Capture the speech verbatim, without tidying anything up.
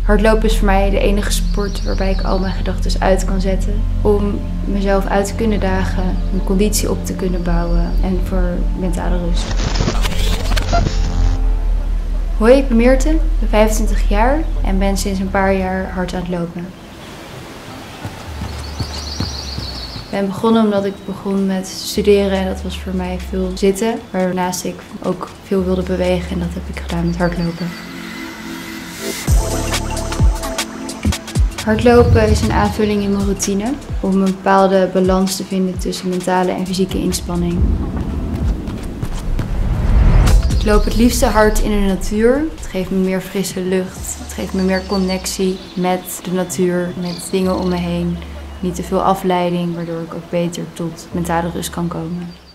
Hardlopen is voor mij de enige sport waarbij ik al mijn gedachten uit kan zetten. Om mezelf uit te kunnen dagen, mijn conditie op te kunnen bouwen en voor mentale rust. Hoi, ik ben Meerte, ik ben vijfentwintig jaar en ben sinds een paar jaar hard aan het lopen. Ik ben begonnen omdat ik begon met studeren en dat was voor mij veel zitten. Waarnaast ik ook veel wilde bewegen en dat heb ik gedaan met hardlopen. Hardlopen is een aanvulling in mijn routine om een bepaalde balans te vinden tussen mentale en fysieke inspanning. Ik loop het liefste hard in de natuur. Het geeft me meer frisse lucht. Het geeft me meer connectie met de natuur, met dingen om me heen. Niet te veel afleiding, waardoor ik ook beter tot mentale rust kan komen.